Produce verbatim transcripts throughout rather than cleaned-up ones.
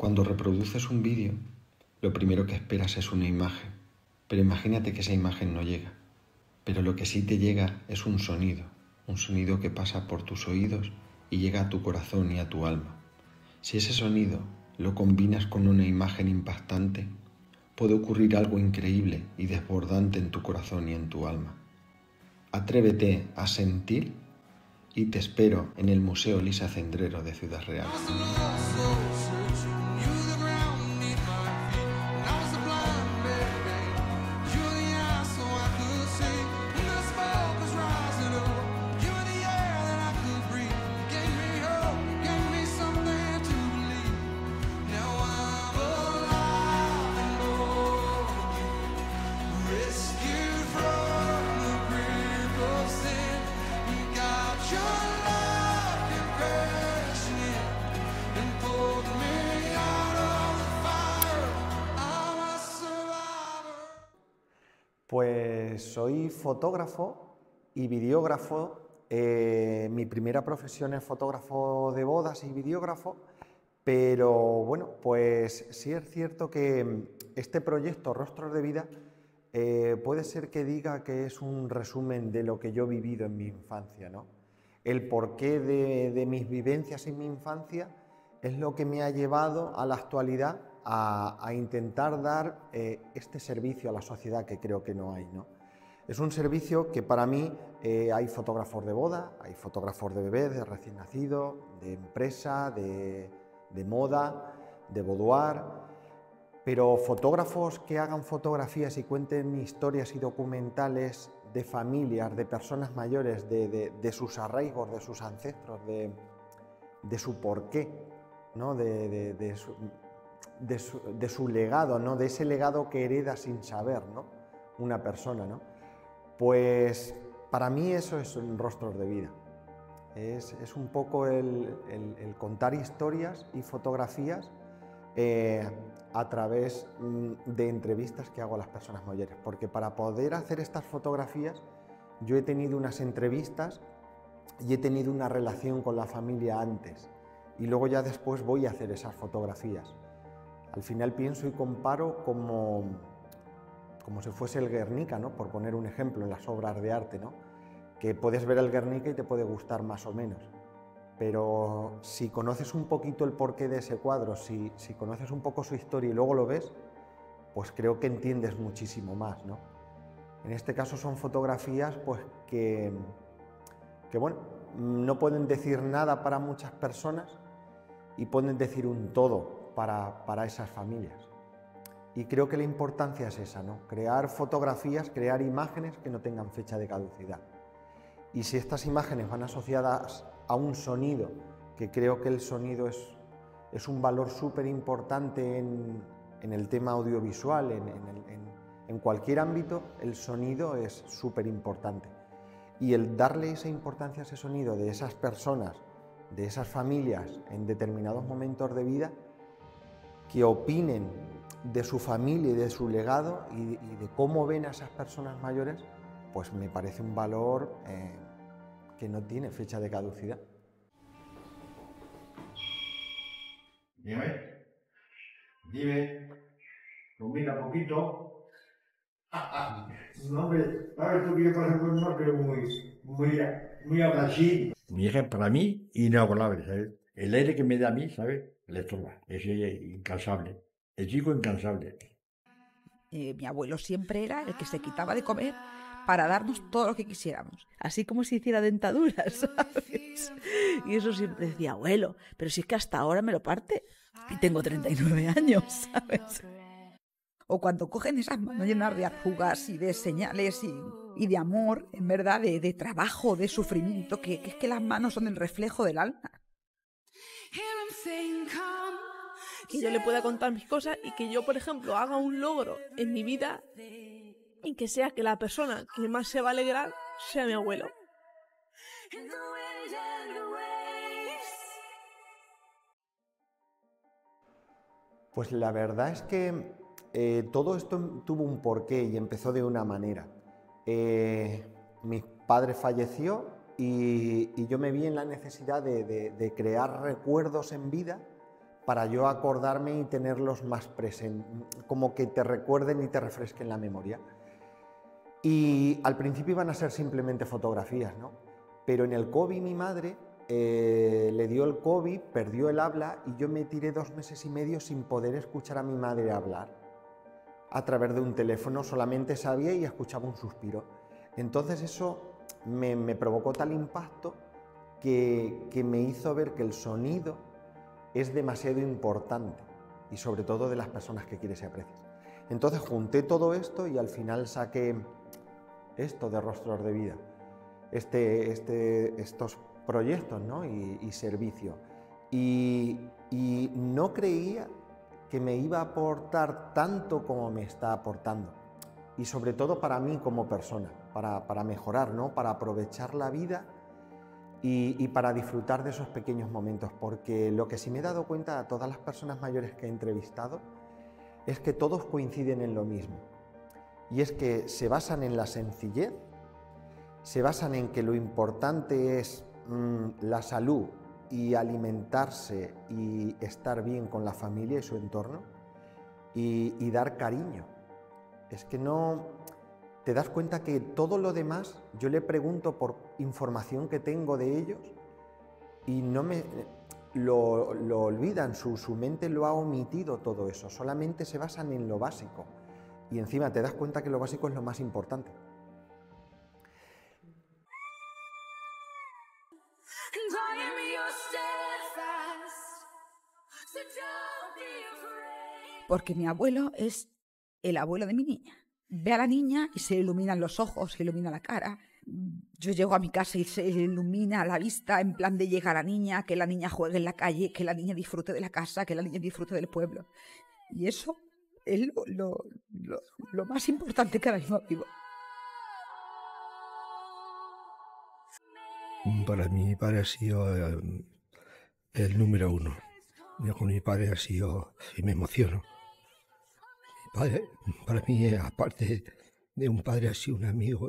Cuando reproduces un vídeo, lo primero que esperas es una imagen, pero imagínate que esa imagen no llega. Pero lo que sí te llega es un sonido, un sonido que pasa por tus oídos y llega a tu corazón y a tu alma. Si ese sonido lo combinas con una imagen impactante, puede ocurrir algo increíble y desbordante en tu corazón y en tu alma. Atrévete a sentir y te espero en el Museo Lisa Cendrero de Ciudad Real. Pues soy fotógrafo y videógrafo. Eh, mi primera profesión es fotógrafo de bodas y videógrafo, pero bueno, pues sí es cierto que este proyecto Rostros de Vida eh, puede ser que diga que es un resumen de lo que yo he vivido en mi infancia, ¿no? El porqué de, de mis vivencias en mi infancia es lo que me ha llevado a la actualidad a, a intentar dar eh, este servicio a la sociedad que creo que no hay, ¿no? Es un servicio que para mí eh, hay fotógrafos de boda, hay fotógrafos de bebés, de recién nacido, de empresa, de, de moda, de boudoir, pero fotógrafos que hagan fotografías y cuenten historias y documentales de familias, de personas mayores, de, de, de sus arraigos, de sus ancestros, de, de su porqué, ¿no? de, de, de, su, de, su, de su legado, ¿no? De ese legado que hereda sin saber, ¿no? Una persona, ¿no? Pues para mí eso es un Rostros de Vida. Es, es un poco el, el, el contar historias y fotografías eh, a través de entrevistas que hago a las personas mayores, porque para poder hacer estas fotografías yo he tenido unas entrevistas y he tenido una relación con la familia antes y luego ya después voy a hacer esas fotografías. Al final pienso y comparo como, como si fuese el Guernica, ¿no? Por poner un ejemplo en las obras de arte, ¿no? Que puedes ver el Guernica y te puede gustar más o menos, pero si conoces un poquito el porqué de ese cuadro, si, si conoces un poco su historia y luego lo ves, pues creo que entiendes muchísimo más, ¿no? En este caso son fotografías pues que, que bueno, no pueden decir nada para muchas personas y pueden decir un todo para, para esas familias. Y creo que la importancia es esa, ¿no? Crear fotografías, crear imágenes que no tengan fecha de caducidad. Y si estas imágenes van asociadas a un sonido, que creo que el sonido es, es un valor súper importante en, en el tema audiovisual, en, en, el, en, en cualquier ámbito, el sonido es súper importante. Y el darle esa importancia a ese sonido de esas personas, de esas familias en determinados momentos de vida, que opinen de su familia y de su legado y, y de cómo ven a esas personas mayores, pues me parece un valor eh, que no tiene fecha de caducidad. Dime, dime, combina poquito. No, hombre, a ver, tú que pasas con un pero muy, muy, muy abrasivo. Mi hija es para mí inigualable, ¿sabes? El aire que me da a mí, ¿sabes? Le estorba, es incansable, el chico incansable. Eh, mi abuelo siempre era el que se quitaba de comer para darnos todo lo que quisiéramos, así como si hiciera dentaduras, ¿sabes? Y eso siempre decía, abuelo, pero si es que hasta ahora me lo parte y tengo treinta y nueve años, ¿sabes? O cuando cogen esas manos llenas de arrugas y de señales y, y de amor, en verdad, de, de trabajo, de sufrimiento, que, que es que las manos son el reflejo del alma. Que yo le pueda contar mis cosas y que yo, por ejemplo, haga un logro en mi vida y que sea que la persona que más se va a alegrar sea mi abuelo. Pues la verdad es que eh, todo esto tuvo un porqué y empezó de una manera. Eh, mi padre falleció y, y yo me vi en la necesidad de, de, de crear recuerdos en vida para yo acordarme y tenerlos más presentes, como que te recuerden y te refresquen la memoria. Y al principio iban a ser simplemente fotografías, ¿no? Pero en el COVID mi madre eh, le dio el COVID, perdió el habla y yo me tiré dos meses y medio sin poder escuchar a mi madre hablar. A través de un teléfono solamente sabía y escuchaba un suspiro. Entonces eso me, me provocó tal impacto que, que me hizo ver que el sonido es demasiado importante y sobre todo de las personas que quieres y aprecias. Entonces junté todo esto y al final saqué esto de Rostros de Vida, este, este, estos proyectos, ¿no? y, y servicio. Y, y no creía que me iba a aportar tanto como me está aportando. Y sobre todo para mí como persona, para, para mejorar, ¿no? Para aprovechar la vida y, y para disfrutar de esos pequeños momentos. Porque lo que sí me he dado cuenta a todas las personas mayores que he entrevistado es que todos coinciden en lo mismo. Y es que se basan en la sencillez, se basan en que lo importante es mmm, la salud y alimentarse y estar bien con la familia y su entorno y, y dar cariño. Es que no te das cuenta que todo lo demás, yo le pregunto por información que tengo de ellos y no me lo, lo olvidan, su, su mente lo ha omitido todo eso, solamente se basan en lo básico y encima te das cuenta que lo básico es lo más importante. Porque mi abuelo es el abuelo de mi niña. Ve a la niña y se le iluminan los ojos, se le ilumina la cara. Yo llego a mi casa y se le ilumina la vista en plan de llegar a la niña, que la niña juegue en la calle, que la niña disfrute de la casa, que la niña disfrute del pueblo. Y eso es lo, lo, lo, lo más importante que ahora mismo vivo. Para mí mi padre ha sido el, el número uno. Yo con mi padre ha sido, y me emociono. Mi padre, para mí, aparte de un padre, ha sido un amigo.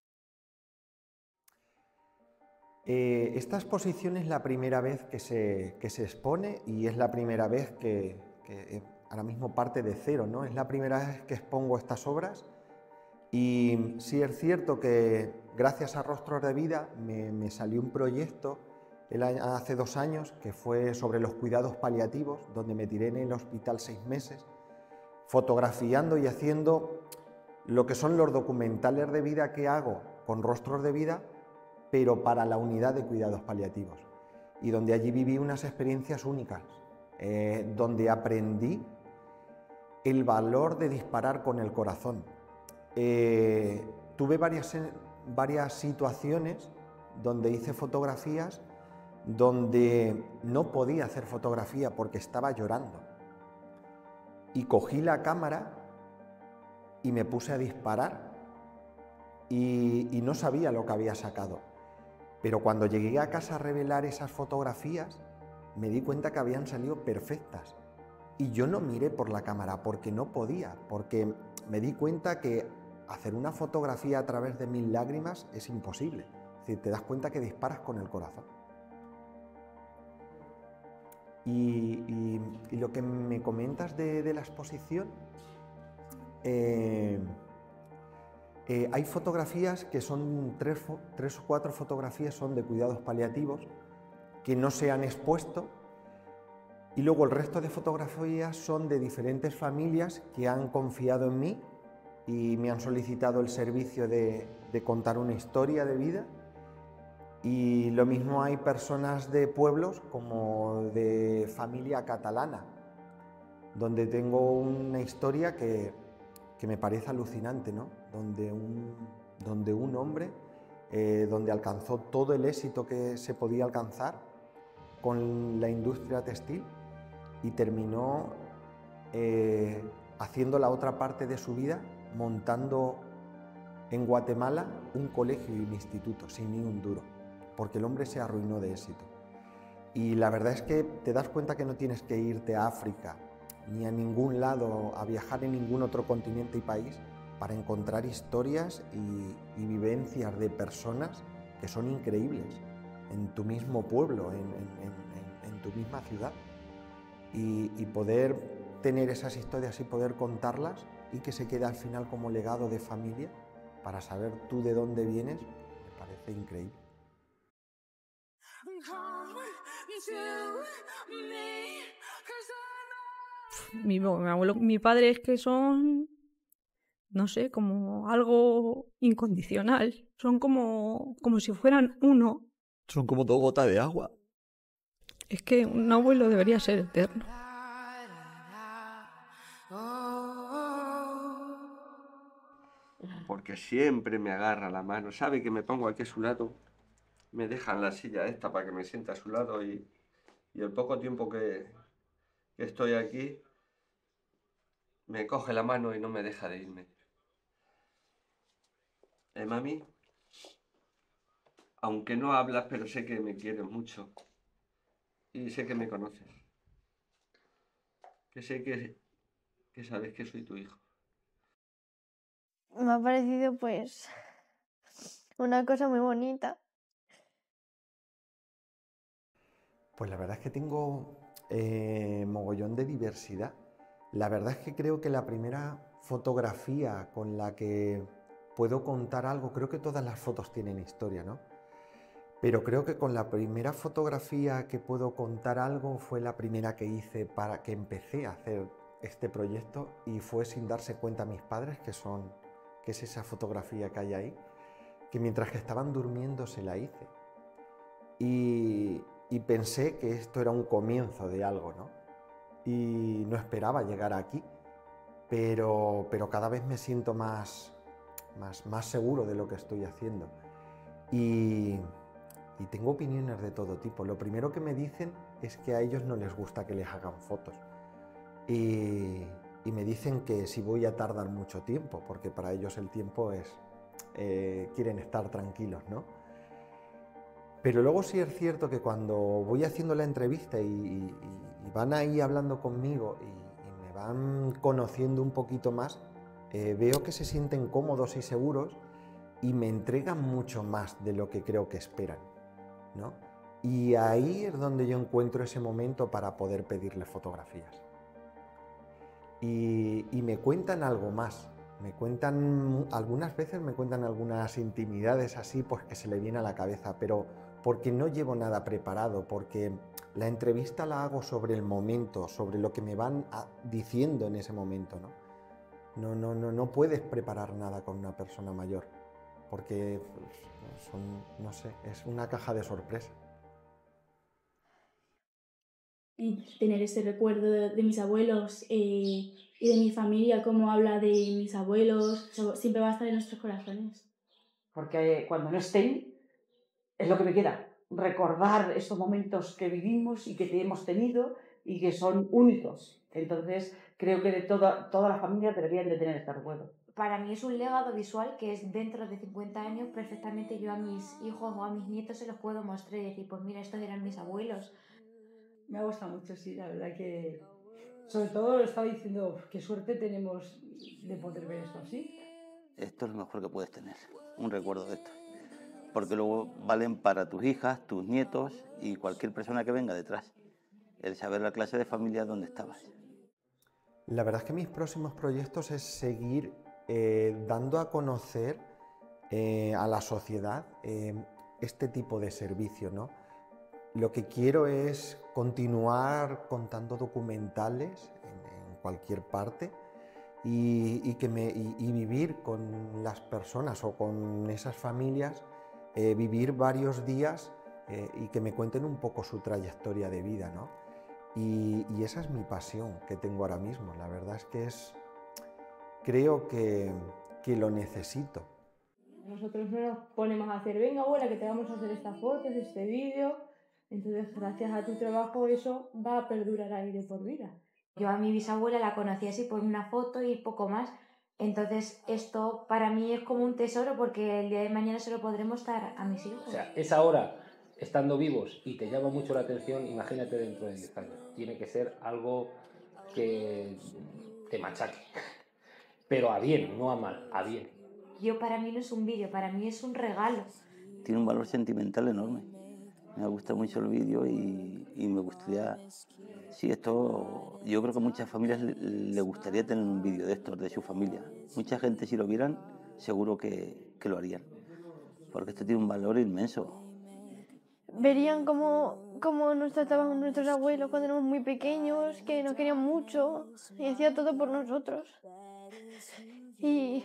Eh, esta exposición es la primera vez que se, que se expone y es la primera vez que, que ahora mismo parte de cero, ¿no? Es la primera vez que expongo estas obras y sí es cierto que gracias a Rostros de Vida me, me salió un proyecto el año, hace dos años que fue sobre los cuidados paliativos, donde me tiré en el hospital seis meses fotografiando y haciendo lo que son los documentales de vida que hago con Rostros de Vida, pero para la unidad de cuidados paliativos, y donde allí viví unas experiencias únicas, eh, donde aprendí el valor de disparar con el corazón. Eh, tuve varias, varias situaciones donde hice fotografías donde no podía hacer fotografía porque estaba llorando, y cogí la cámara y me puse a disparar y, y no sabía lo que había sacado. Pero cuando llegué a casa a revelar esas fotografías, me di cuenta que habían salido perfectas. Y yo no miré por la cámara porque no podía, porque me di cuenta que hacer una fotografía a través de mil lágrimas es imposible. Es decir, te das cuenta que disparas con el corazón. Y, y, y lo que me comentas de, de la exposición, eh, Eh, hay fotografías que son tres, tres o cuatro fotografías son de cuidados paliativos que no se han expuesto, y luego el resto de fotografías son de diferentes familias que han confiado en mí y me han solicitado el servicio de, de contar una historia de vida. Y lo mismo hay personas de pueblos como de familia catalana, donde tengo una historia que, que me parece alucinante, ¿no? Donde un, donde un hombre, eh, donde alcanzó todo el éxito que se podía alcanzar con la industria textil y terminó eh, haciendo la otra parte de su vida montando en Guatemala un colegio y un instituto sin ni un duro, porque el hombre se arruinó de éxito. Y la verdad es que te das cuenta que no tienes que irte a África ni a ningún lado, a viajar en ningún otro continente y país para encontrar historias y, y vivencias de personas que son increíbles en tu mismo pueblo, en, en, en, en tu misma ciudad. y, y poder tener esas historias y poder contarlas y que se quede al final como legado de familia para saber tú de dónde vienes, me parece increíble. Mi, mi abuelo, mi padre es que son, no sé, como algo incondicional. Son como, como si fueran uno. Son como dos gotas de agua. Es que un abuelo debería ser eterno. Porque siempre me agarra la mano, sabe que me pongo aquí a su lado, me deja en la silla esta para que me sienta a su lado y, y el poco tiempo que, que estoy aquí, me coge la mano y no me deja de irme. ¿Eh, mami? Aunque no hablas, pero sé que me quieres mucho y sé que me conoces. Que sé que, que sabes que soy tu hijo. Me ha parecido pues una cosa muy bonita. Pues la verdad es que tengo eh, mogollón de diversidad. La verdad es que creo que la primera fotografía con la que puedo contar algo, creo que todas las fotos tienen historia, ¿no? Pero creo que con la primera fotografía que puedo contar algo fue la primera que hice para que empecé a hacer este proyecto y fue sin darse cuenta mis padres, que son, que es esa fotografía que hay ahí, que mientras que estaban durmiendo se la hice. Y, y pensé que esto era un comienzo de algo, ¿no? Y no esperaba llegar aquí, pero, pero cada vez me siento más, más, más seguro de lo que estoy haciendo. Y, y tengo opiniones de todo tipo. Lo primero que me dicen es que a ellos no les gusta que les hagan fotos. Y, y me dicen que si voy a tardar mucho tiempo, porque para ellos el tiempo es... Eh, quieren estar tranquilos, ¿no? Pero luego sí es cierto que cuando voy haciendo la entrevista y, y, y van ahí hablando conmigo y, y me van conociendo un poquito más, eh, veo que se sienten cómodos y seguros y me entregan mucho más de lo que creo que esperan, ¿no? Y ahí es donde yo encuentro ese momento para poder pedirles fotografías. Y, y me cuentan algo más. Me cuentan, algunas veces me cuentan algunas intimidades así, pues que se le viene a la cabeza, pero porque no llevo nada preparado, porque la entrevista la hago sobre el momento, sobre lo que me van a, diciendo en ese momento, ¿no? No, no, no, no puedes preparar nada con una persona mayor, porque son, no sé, es una caja de sorpresa. Tener ese recuerdo de, de mis abuelos eh, y de mi familia, cómo habla de mis abuelos, eso siempre va a estar en nuestros corazones. Porque cuando no estén, es lo que me queda, recordar esos momentos que vivimos y que hemos tenido y que son únicos. Entonces, creo que de toda, toda la familia deberían de tener este recuerdo. Para mí es un legado visual que es dentro de cincuenta años perfectamente yo a mis hijos o a mis nietos se los puedo mostrar y decir, pues mira, estos eran mis abuelos. Me ha gustado mucho, sí, la verdad que... Sobre todo lo estaba diciendo, qué suerte tenemos de poder ver esto así. Esto es lo mejor que puedes tener, un recuerdo de esto. Porque luego valen para tus hijas, tus nietos y cualquier persona que venga detrás. El saber la clase de familia donde estabas. La verdad es que mis próximos proyectos es seguir eh, dando a conocer eh, a la sociedad eh, este tipo de servicio, ¿no? Lo que quiero es continuar contando documentales en, en cualquier parte y, y, que me, y, y vivir con las personas o con esas familias, eh, vivir varios días eh, y que me cuenten un poco su trayectoria de vida, ¿no? Y, y esa es mi pasión que tengo ahora mismo. La verdad es que es, creo que, que lo necesito. Nosotros no nos ponemos a hacer, venga abuela, que te vamos a hacer estas fotos, este vídeo. Entonces, gracias a tu trabajo, eso va a perdurar ahí de por vida. Yo a mi bisabuela la conocí así por una foto y poco más. Entonces, esto para mí es como un tesoro porque el día de mañana se lo podremos dar a mis hijos. O sea, es ahora, estando vivos, y te llama mucho la atención, imagínate dentro de diez años. Tiene que ser algo que te machaque. Pero a bien, no a mal, a bien. Yo para mí no es un vídeo, para mí es un regalo. Tiene un valor sentimental enorme. Me gusta mucho el vídeo y, y me gustaría... Sí, esto... Yo creo que a muchas familias le, le gustaría tener un vídeo de estos, de su familia. Mucha gente, si lo vieran, seguro que, que lo harían. Porque esto tiene un valor inmenso. Verían cómo, cómo nos trataban nuestros abuelos cuando éramos muy pequeños, que nos querían mucho y hacían todo por nosotros. Y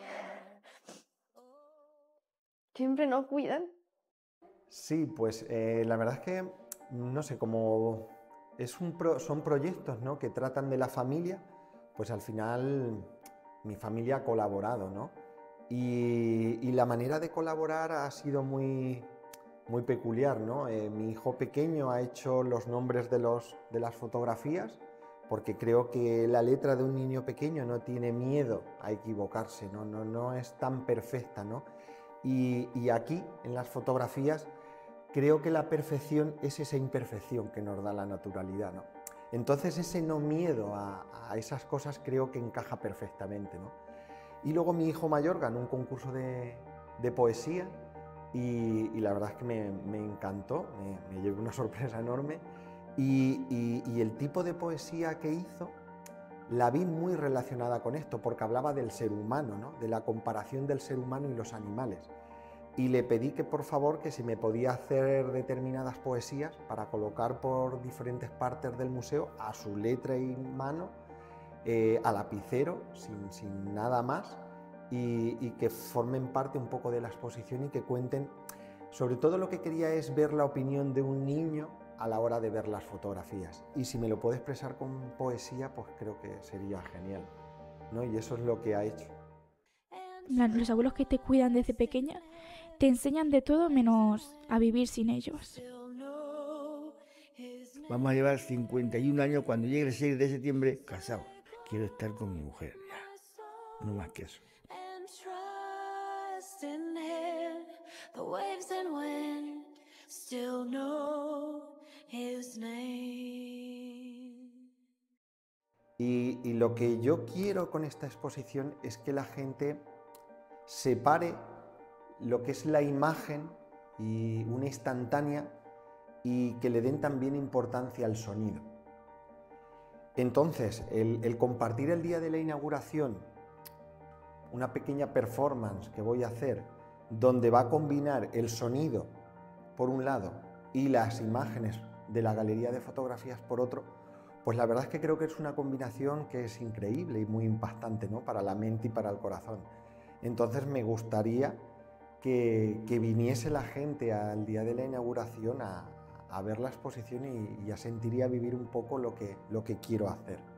siempre nos cuidan. Sí, pues eh, la verdad es que, no sé, como es un pro, son proyectos, ¿no?, que tratan de la familia, pues al final mi familia ha colaborado, ¿no? Y, y la manera de colaborar ha sido muy, muy peculiar, ¿no? Eh, mi hijo pequeño ha hecho los nombres de, los, de las fotografías, porque creo que la letra de un niño pequeño no tiene miedo a equivocarse, no, no, no es tan perfecta, ¿no? Y, y aquí, en las fotografías, creo que la perfección es esa imperfección que nos da la naturalidad, ¿no? Entonces ese no miedo a, a esas cosas creo que encaja perfectamente, ¿no? Y luego mi hijo mayor ganó un concurso de, de poesía y, y la verdad es que me, me encantó, me, me llevé una sorpresa enorme y, y, y el tipo de poesía que hizo la vi muy relacionada con esto porque hablaba del ser humano, ¿no?, de la comparación del ser humano y los animales. Y le pedí que por favor que si me podía hacer determinadas poesías para colocar por diferentes partes del museo a su letra y mano, eh, a lapicero, sin, sin nada más, y, y que formen parte un poco de la exposición y que cuenten. Sobre todo lo que quería es ver la opinión de un niño a la hora de ver las fotografías. Y si me lo puedo expresar con poesía, pues creo que sería genial, ¿no? Y eso es lo que ha hecho. Los abuelos que te cuidan desde pequeña te enseñan de todo menos a vivir sin ellos. Vamos a llevar cincuenta y un años cuando llegue el seis de septiembre casados. Quiero estar con mi mujer, ya. No más que eso. Y, y lo que yo quiero con esta exposición es que la gente separe lo que es la imagen y una instantánea y que le den también importancia al sonido. Entonces, el, el compartir el día de la inauguración, una pequeña performance que voy a hacer, donde va a combinar el sonido por un lado y las imágenes de la galería de fotografías por otro, pues la verdad es que creo que es una combinación que es increíble y muy impactante, ¿no?, para la mente y para el corazón. Entonces me gustaría que, que viniese la gente al día de la inauguración a, a ver la exposición y, y a sentir y a vivir un poco lo que, lo que quiero hacer.